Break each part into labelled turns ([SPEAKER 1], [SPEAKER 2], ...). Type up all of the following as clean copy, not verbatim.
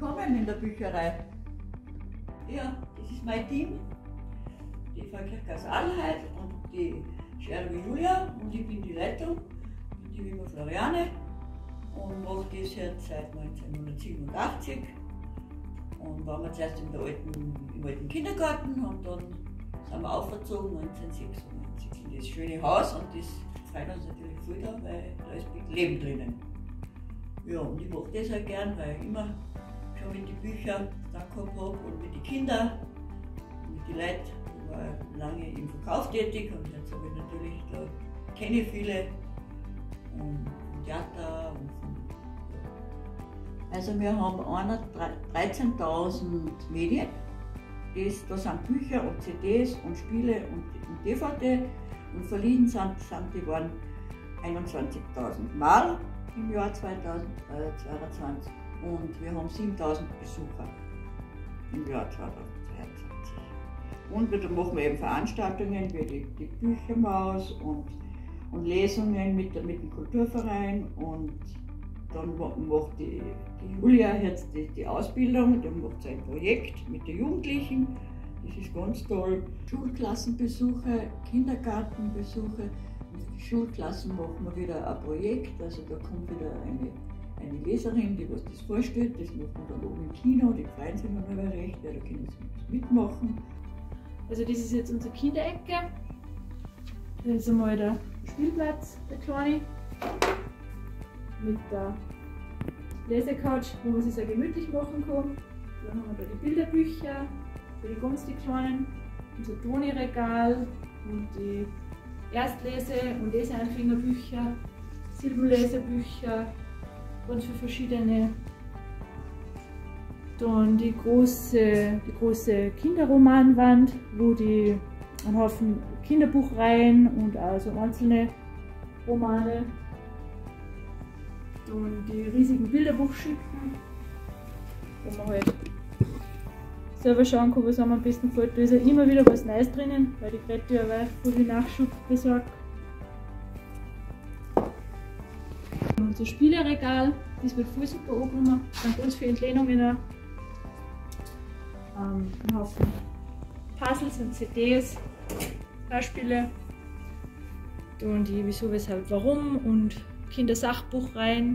[SPEAKER 1] willkommen in der Bücherei. Ja, das ist mein Team, die Frau Kirchgas-Adelheid und die Scherbe Julia und ich bin die Leitung, die Wimmer Floriane und mache das jetzt seit 1987 und waren wir zuerst im alten Kindergarten und dann sind wir aufgezogen 1996 in das schöne Haus und das freut uns natürlich viel da, weil da ist Leben drinnen. Ja, und ich mache das halt gern, weil ich immer schon mit den Büchern da gehabt habe und mit den Kindern, mit den Leuten. Ich war lange im Verkauf tätig und jetzt habe ich natürlich, da kenne ich viele und vom Theater und von, ja. Also wir haben 13.000 Medien, da sind Bücher und CDs und Spiele und DVD und verliehen sind die waren 21.000 Mal im Jahr 2022 und wir haben 7.000 Besucher im Jahr 2022. Und dann machen wir eben Veranstaltungen wie die Büchermaus und Lesungen mit dem Kulturverein und dann macht die Julia jetzt die Ausbildung, dann macht sie ein Projekt mit den Jugendlichen, das ist ganz toll. Schulklassenbesuche, Kindergartenbesuche. Für die Schulklassen machen wir wieder ein Projekt, also da kommt wieder eine Leserin, die was das vorstellt, das machen wir dann oben im Kino, die freuen sich immer recht, ja, da können sie mitmachen.
[SPEAKER 2] Also das ist jetzt unsere Kinderecke, das ist einmal der Spielplatz, der kleine, mit der Lesecouch, wo man sich sehr gemütlich machen kann. Dann haben wir da die Bilderbücher für die ganz Kleinen, unser Toni-Regal und die Erstlese- und Leseanfängerbücher, Silbenlesebücher, ganz viele verschiedene. Dann die große Kinderromanwand, wo die einen Haufen Kinderbuchreihen und also einzelne Romane. Dann die riesigen Bilderbuchschütten, wo man halt selber schauen kann, was einem am besten gefällt. Da ist ja immer wieder was Neues drinnen, weil die Grete ja voll viel Nachschub besorgt. Und unser Spieleregal, das wird voll super angenommen. Da sind ganz viele Entlehnungen. Ein Haufen Puzzles und CDs, Beispiele. Dann die Wieso, Weshalb, Warum und Kindersachbuchreihen.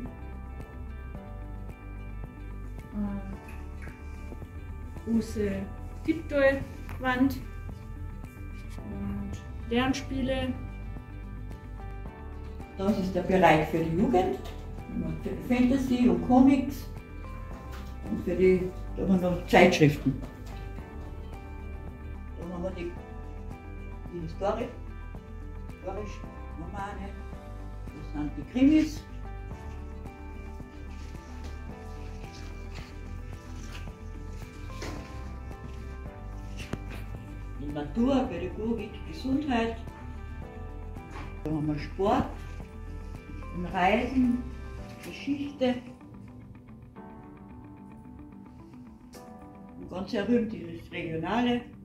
[SPEAKER 2] Große Tiptoy-Wand und Lernspiele.
[SPEAKER 1] Das ist der Bereich für die Jugend, für Fantasy und Comics und für da haben wir noch Zeitschriften. Da haben wir die historischen Romane, das sind die Krimis. Die Natur, Pädagogik, Gesundheit. Da haben wir Sport, Reisen, Geschichte. Und ganz berühmt ist das Regionale.